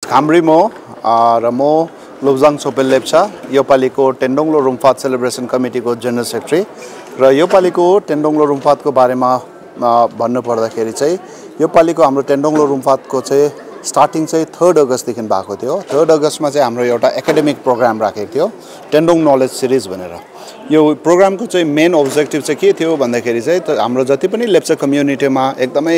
खाम्रीमो र म लोब्जाङ सोपेल लेप्चा योपालिको टेन्डोङलो रुमफात सेलिब्रेसन कमिटीको जनरल सेक्रेटरी र योपालिको टेन्डोङलो रुमफातको बारेमा भन्नु पर्दाखेरि चाहिँ योपालिको हाम्रो टेन्डोङलो रुमफातको चाहिँ स्टार्टिङ चाहिँ 3 अगस्तदेखि भएको थियो। 3 अगस्तमा चाहिँ हाम्रो एउटा एकाडेमिक प्रोग्राम राखेको थियो टेन्डोङ नलेज सिरिज भनेर। यो प्रोग्रामको चाहिँ मेन अब्जेक्टिभ चाहिँ के थियो भन्दाखेरि चाहिँ हाम्रो जति पनि लेप्चा कम्युनिटीमा एकदमै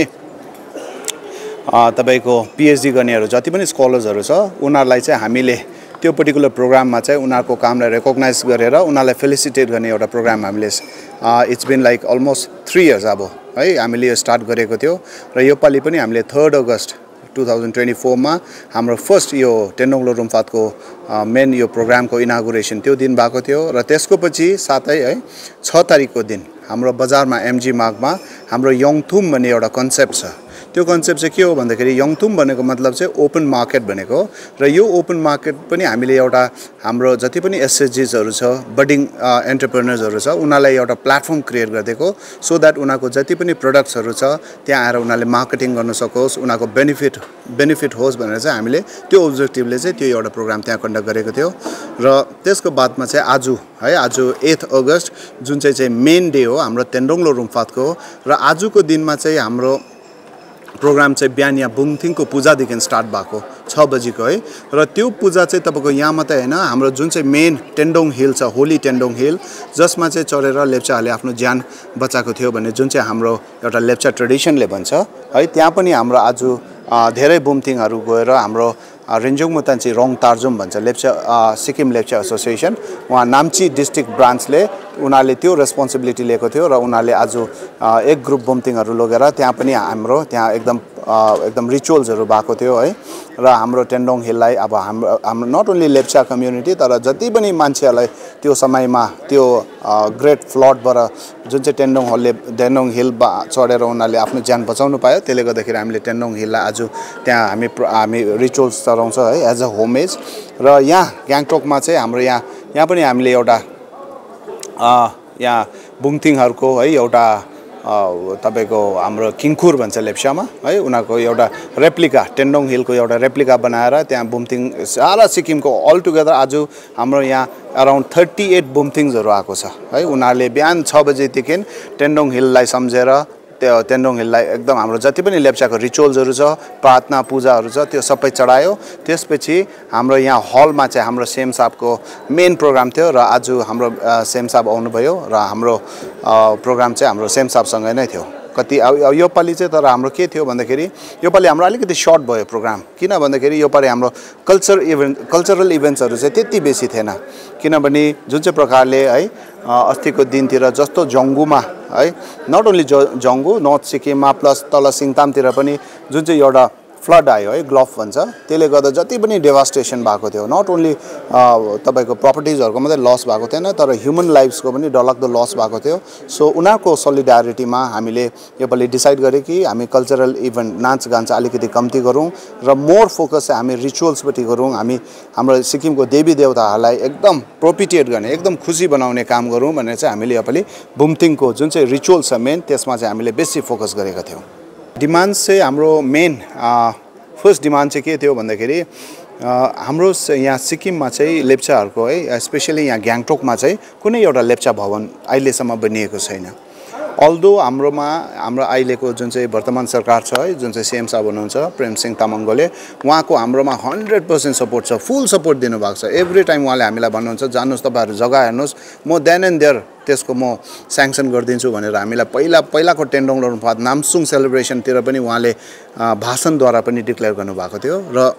तपाईको पीएचडी गर्नेहरू जति पनि स्कलर्सहरू छ उनीहरुलाई चाहिँ हामीले त्यो पर्टिकुलर प्रोग्राममा चाहिँ उनीहरुको कामलाई रेकग्नाइज गरेर उनीहरुलाई फेलिसिटेट गर्ने एउटा प्रोग्राम हामीले it's been like almost 3 years अब है हामीले यो स्टार्ट गरेको थियो र यो पालि पनि हामीले 3 अगस्त 2024 मा हाम्रो फर्स्ट यो टेन्डोङलो रुमफातको मेन यो प्रोग्रामको इनागुरेसन त्यो दिन भएको थियो र त्यसको पछि साथै है 6 तारिखको दिन हाम्रो बजारमा एमजी मार्गमा हाम्रो यङथुम भन्ने एउटा कन्सेप्ट छ। त्यो कन्सेप्ट चाहिँ के हो भन्दाखेरि यङथुम भनेको मतलब चाहिँ ओपन मार्केट भनेको र यो ओपन मार्केट पनि हामीले एउटा हाम्रो जति पनि एसएचजीसहरु छ बडिङ एन्टरप्रेन्योर्सहरु छ उनीहरुलाई एउटा प्लेटफर्म क्रिएट गर्दिएको सो दैट उनीहरुको जति पनि प्रोडक्ट्सहरु छ त्यहाँ आएर उनीहरुले मार्केटिङ गर्न सकोस् उनीहरुको बेनिफिट होस् भनेर चाहिँ हामीले त्यो अब्जेक्टिभले चाहिँ त्यो एउटा प्रोग्राम त्यहाँ कन्डक्ट गरेको थियो र त्यसको बादमा चाहिँ आज 8 अगस्त जुन चाहिँ मेन डे हो हाम्रो टेन्डोङलो रुमफातको र आजको दिनमा चाहिँ हाम्रो प्रोग्राम चाहिँ बिहान यहाँ बुङथिङको पूजादेखि स्टार्ट भएको 6 बजेको है र त्यो पूजा चाहिँ तपाईको यहाँ मात्रै हैन हाम्रो जुन चाहिँ मेन टेन्डोङ हिल छ होली टेन्डोङ हिल जसमा चाहिँ चढेर लेप्चाहरूले आफ्नो ज्यान बचाएको थियो भन्ने जुन चाहिँ हाम्रो एउटा लेप्चा ट्रेडिसनले भन्छ है त्यहाँ पनि हाम्रो आज धेरै बुमथिङहरू गएर हाम्रो रेन्जोङ मुतान्ची रङ तार्जुम भन्छ लेप्चा सिक्किम लेप्चा एसोसिएसन वहाँ नाम्ची डिस्ट्रिक्ट ब्रान्चले उनीहरूले त्यो रेस्पोन्सिबिलिटी लिएको थियो र उनीहरूले आज एक ग्रुप बुमथिङहरू लगेर त्यहाँ पनि हाम्रो त्यहाँ एकदम रिचुअल्सहरू भएको थियो है र हाम्रो टेन्डोङ हिललाई अब हाम्रो नट ओन्ली लेप्चा कम्युनिटी तर जति पनि मान्छेहरूलाई त्यो समयमा त्यो ग्रेट फ्लडबाट जुन चाहिँ टेन्डोङ हिल चढेर उनीहरूले आफ्नो ज्यान बचाउनु पायो त्यसले गर्दाखेरि हामीले टेन्डोङ हिललाई आज त्यहाँ हामी रिचुअल्स चलाउँछ है एज अ होमेज र यहाँ ग्याङटोकमा चाहिँ हाम्रो यहाँ पनि हामीले एउटा यहाँ बुङथिङहरुको है एउटा तपाईको हाम्रो किङखुर भन्छ लेप्चामा है उनीहरुको एउटा रेप्लिका टेन्डोङ हिलको एउटा रेप्लिका बनाएर त्यहाँ बुमथिङ सारा सिक्किमको अल टुगेदर आज हाम्रो यहाँ अराउन्ड 38 बुमथिङ्सहरु आएको छ है उनीहरुले बिहान 6 बजेदेखि टेन्डोङ हिललाई सम्झेर त्यो टेन्डोङ हिललाई एकदम हाम्रो जति पनि लेप्चाको रिचुअल्सहरु छ प्रार्थना पूजाहरु छ त्यो सबै चढायो त्यसपछि हाम्रो यहाँ हलमा चाहिँ हाम्रो सेम साहबको मेन प्रोग्राम थियो र आज हाम्रो सेम साहब आउनुभयो र हाम्रो प्रोग्राम चाहिँ हाम्रो सेम साहबसँगै नै थियो कति यो पालि चाहिँ तर हाम्रो के थियो भन्दाखेरि यो पालि हाम्रो अलिकति सर्ट भयो प्रोग्राम किन भन्दाखेरि यो पालि हाम्रो कल्चरल इभेन्ट्सहरु चाहिँ त्यति बेसी थिएन किनभने जुन चाहिँ प्रकारले है अस्तिको दिनतिर जस्तो जंगुमा है नट ओन्ली जंगु नर्थ सिक्किममा प्लस तल सिङतामतिर पनि जुन चाहिँ एउटा फ्लड आयो है ग्लफ भन्छ त्यसले गर्दा जति पनि डेभास्टेसन भएको थियो नट ओन्ली तपाईको प्रपर्टिजहरुको मात्रै लस भएको थिएन तर ह्युमन लाइफ्सको पनि डरलाग्दो लस भएको थियो सो उनीहरुको सोलिडारिटीमा हामीले योपालि डिसाइड गरे कि हामी कल्चरल इभेन्ट नाच गान चाहिँ अलिकति कम्ती गरौँ र मोर फोकस चाहिँ हामी रिचुअल्सपट्टि गरौँ हामी हाम्रो सिक्किमको देवी देवताहरूलाई एकदम प्रोपिटिएट गर्ने एकदम खुसी बनाउने काम गरौँ भनेर चाहिँ हामीले योपालि बुमथिङको जुन चाहिँ रिचुअल्स छ मेन त्यसमा चाहिँ हामीले बेसी फोकस गरेका थियौं। डिमान्ड चाहिँ हाम्रो मेन फर्स्ट डिमान्ड चाहिँ के थियो भन्दाखेरि हाम्रो यहाँ सिक्किममा चाहिँ लेप्चाहरुको है स्पेशली यहाँ ग्याङटोकमा चाहिँ कुनै एउटा लेप्चा भवन अहिलेसम्म बनिएको छैन। अल्दो हाम्रो अहिलेको जुन चाहिँ वर्तमान सरकार छ है जुन चाहिँ सीएम साहब हुनुहुन्छ प्रेम सिंह तामाङले उहाँको हाम्रोमा 100% सपोर्ट छ फुल सपोर्ट दिनुभएको छ एभ्री टाइम उहाँले हामीलाई भन्नुहुन्छ जानुस् तपाईहरु जग्गा हेर्नुस् म देन एन्ड देयर त्यसको म स्याङ्सन गर्दिन्छु भनेर हामीलाई पहिलाको टेन्डोङलो रुमफात नामसुङ सेलिब्रेसनतिर पनि उहाँले भाषणद्वारा पनि डिक्लेयर गर्नुभएको थियो र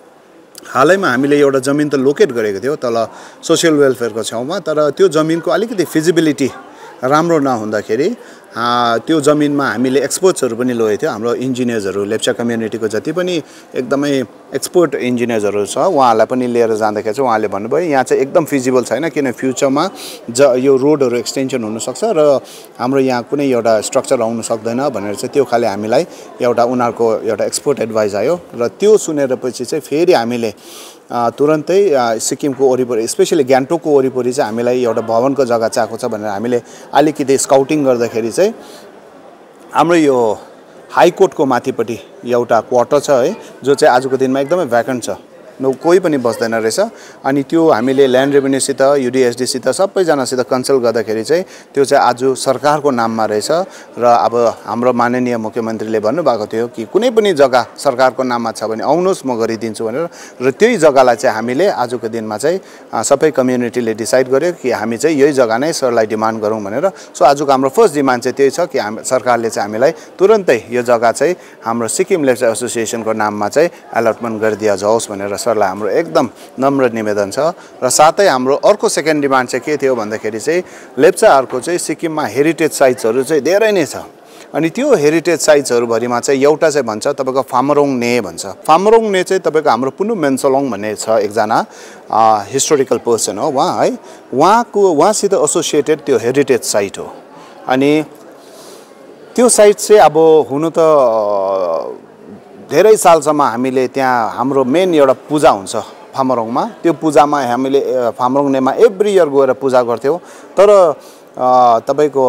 हालैमा हामीले एउटा जमिन त लोकेट गरेको थियो तल सोशल वेलफेयरको छेउमा तर त्यो जमिनको अलिकति फिजिबिलिटी राम्रो नहुँदाखेरि त्यो जमिनमा हामीले एक्सपर्ट्सहरु पनि लगेको थियो हाम्रो इन्जिनियर्सहरु लेप्चा कम्युनिटीको जति पनि एकदमै एक्सपर्ट इन्जिनियर्सहरु छ उहाँलाई पनि लिएर जाँदाखेरि चाहिँ उहाँले भन्नुभयो यहाँ चाहिँ एकदम फिजिबल छैन किन फ्युचरमा यो रोडहरु एक्सटेन्सन हुन सक्छ र हाम्रो यहाँ कुनै एउटा स्ट्रक्चर आउन सक्दैन भनेर चाहिँ त्यो खाली हामीलाई एउटा उनीहरुको एउटा एक्सपर्ट एडभाइस आयो र त्यो सुनेर पछि चाहिँ फेरि हामीले तुरन्तै सिक्किमको वरिपरि स्पेशली ग्याङटोकको वरिपरि चाहिँ हामीलाई एउटा भवनको जग्गा चाहिएको छ भनेर हामीले अलिकति स्काउटिङ गर्दाखेरि चाहिँ हाम्रो यो हाइकोर्टको माथिपट्टि एउटा क्वार्टर छ है, जो चाहिँ आजको दिनमा एकदमै भ्याकेन्ट छ, कोही पनि बस्दैन रहेछ। अनि त्यो हामीले ल्यान्ड रेभेन्यूसित युडिएसडीसित सबैजनासित कन्सल्ट गर्दाखेरि चाहिँ त्यो चाहिँ आज सरकारको नाममा रहेछ। र अब हाम्रो माननीय मुख्यमन्त्रीले भन्नुभएको थियो कि कुनै पनि जग्गा सरकारको नाममा छ भने आउनुहोस् म गरिदिन्छु भनेर। र त्यही जग्गालाई चाहिँ हामीले आजको दिनमा चाहिँ सबै कम्युनिटीले डिसाइड गर्यो कि हामी चाहिँ यही जग्गा नै सरलाई डिमान्ड गरौँ भनेर। सो आजको हाम्रो फर्स्ट डिमान्ड चाहिँ त्यही छ कि सरकारले चाहिँ हामीलाई तुरन्तै यो जग्गा चाहिँ हाम्रो सिक्किम लेप्चा एसोसिएसनको नाममा चाहिँ अलटमेन्ट गरिदिया जाओस् भनेर सरलाई हाम्रो एकदम नम्र निवेदन छ। र साथै हाम्रो अर्को सेकेन्ड डिमान्ड चाहिँ के थियो भन्दाखेरि चाहिँ लेप्चाहरूको चाहिँ सिक्किममा हेरिटेज साइट्सहरू चाहिँ धेरै नै छ। अनि त्यो हेरिटेज साइट्सहरूभरिमा चाहिँ एउटा चाहिँ भन्छ तपाईँको फामरोङ ने भन्छ। फामरोङ ने चाहिँ तपाईँको हाम्रो पुनु मेन्सोलोङ भन्ने छ एकजना हिस्टोरिकल पर्सन हो उहाँ है, उहाँसित एसोसिएटेड त्यो हेरिटेज साइट हो। अनि त्यो साइट चाहिँ अब हुनु त धेरै सालसम्म हामीले त्यहाँ हाम्रो मेन एउटा पूजा हुन्छ फामरोङमा, त्यो पूजामा हामीले फामरोङ नेमा एभ्री इयर गएर पूजा गर्थ्यौँ। तर तपाईँको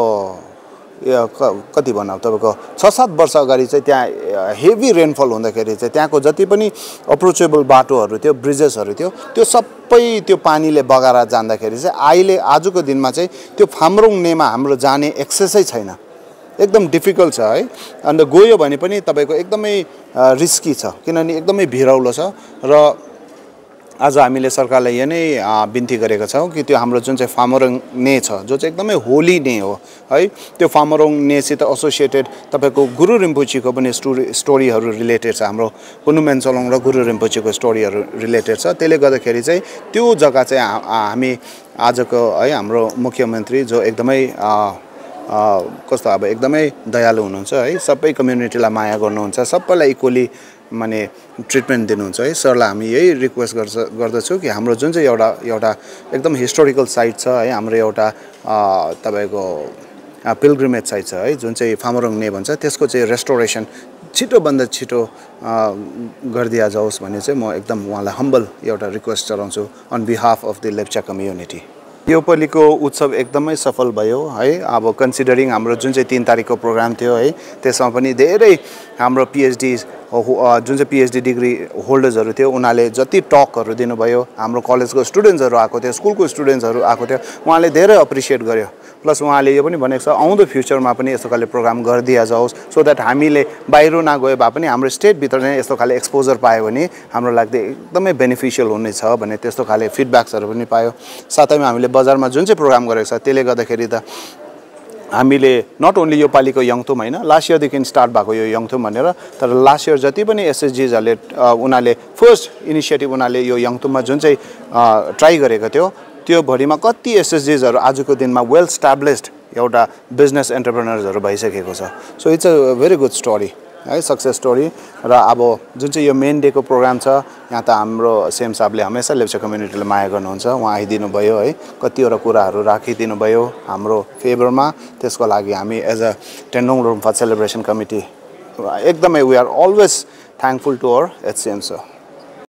कति भनौँ तपाईँको 6-7 वर्ष अगाडि चाहिँ त्यहाँ हेभी रेनफल हुँदाखेरि चाहिँ त्यहाँको जति पनि अप्रोचेबल बाटोहरू थियो, ब्रिजेसहरू थियो, त्यो सबै त्यो पानीले बगाएर जाँदाखेरि चाहिँ अहिले आजको दिनमा चाहिँ त्यो फामरोङ नेमा हाम्रो जाने एक्सेसै छैन, एकदम डिफिकल्ट छ है। अन्त गयो भने पनि तपाईँको एकदमै रिस्की छ, किनभने एकदमै भिराउलो छ। र आज हामीले सरकारलाई यो नै बिन्ती गरेका छौँ कि त्यो हाम्रो जुन चाहिँ फामरोङ ने छ, जो चाहिँ एकदमै होली ने हो है, त्यो फामरोङ नेसित एसोसिएटेड तपाईँको गुरु रिम्पोचीको पनि स्टोरीहरू रिलेटेड छ। हाम्रो पुनु मेन्सोलोङ र गुरु रिम्पोचीको स्टोरीहरू रिलेटेड छ। त्यसले गर्दाखेरि चाहिँ त्यो जग्गा चाहिँ हामी आजको है हाम्रो मुख्यमन्त्री जो एकदमै कस्तो अब एकदमै दयालु हुनुहुन्छ है, सबै कम्युनिटीलाई माया गर्नुहुन्छ, सबैलाई इक्वली माने ट्रिटमेन्ट दिनुहुन्छ है। सरलाई हामी यही रिक्वेस्ट गर्दछु कि हाम्रो जुन चाहिँ एउटा एकदम हिस्टोरिकल साइट छ है, हाम्रो एउटा तपाईँको पिलग्रिमेज साइट छ है, जुन चाहिँ फामरोङ ने भन्छ, त्यसको चाहिँ रेस्टोरेसन छिटोभन्दा छिटो गरिदिया जाओस् भन्ने चाहिँ म एकदम उहाँलाई हम्बल एउटा रिक्वेस्ट चलाउँछु on behalf of the Lepcha community. यो पालिको उत्सव एकदमै सफल भयो है। अब कन्सिडरिङ हाम्रो जुन चाहिँ 3 तारिकको प्रोग्राम थियो है, त्यसमा पनि धेरै हाम्रो पिएचडी जुन चाहिँ पिएचडी डिग्री होल्डर्सहरू थियो उनीहरूले जति टकहरू दिनुभयो, हाम्रो कलेजको स्टुडेन्ट्सहरू आएको थियो, स्कुलको स्टुडेन्ट्सहरू आएको थियो, उहाँले धेरै एप्रिसिएट गर्यो। प्लस उहाँले यो पनि भनेको छ आउँदो फ्युचरमा पनि यस्तो खाले प्रोग्राम गरिदिया जाओस्, सो द्याट हामीले बाहिर नगए भए पनि हाम्रो स्टेटभित्र नै यस्तो खाले एक्सपोजर पायो भने हाम्रो लागि एकदमै बेनिफिसियल हुनेछ भन्ने त्यस्तो खाले फिडब्याक्सहरू पनि पायो। साथैमा हामीले बजारमा जुन चाहिँ प्रोग्राम गरेको छ त्यसले गर्दाखेरि त हामीले नट ओन्ली यो पालिको यङथुम होइन, लास्ट इयरदेखि स्टार्ट भएको यो यङथुम भनेर, तर लास्ट इयर जति पनि एसएचजीहरूले उनीहरूले फर्स्ट इनिसिएटिभ उनीहरूले यो यङथुममा जुन चाहिँ ट्राई गरेको थियो त्यो भरिमा कति एसएचजीहरू आजको दिनमा वेल स्ट्याब्लिस्ड एउटा बिजनेस एन्टरप्रेनर्सहरू भइसकेको छ। So it's a very good story है, सक्सेस स्टोरी। र अब जुन चाहिँ यो मेन डेको प्रोग्राम छ, यहाँ त हाम्रो सेम साहबले हमेसा लेप्चा कम्युनिटीलाई माया गर्नुहुन्छ, उहाँ आइदिनु भयो है, कतिवटा कुराहरू राखिदिनु भयो हाम्रो फेभरमा। त्यसको लागि हामी as a Tendong Rumfaat celebration committee एकदमै we are always thankful to our HCM sir.